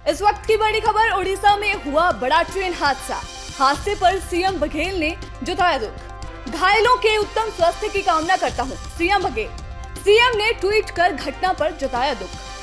इस वक्त की बड़ी खबर, उड़ीसा में हुआ बड़ा ट्रेन हादसा। हादसे पर सीएम बघेल ने जताया दुख। घायलों के उत्तम स्वास्थ्य की कामना करता हूं, सीएम बघेल। सीएम ने ट्वीट कर घटना पर जताया दुख।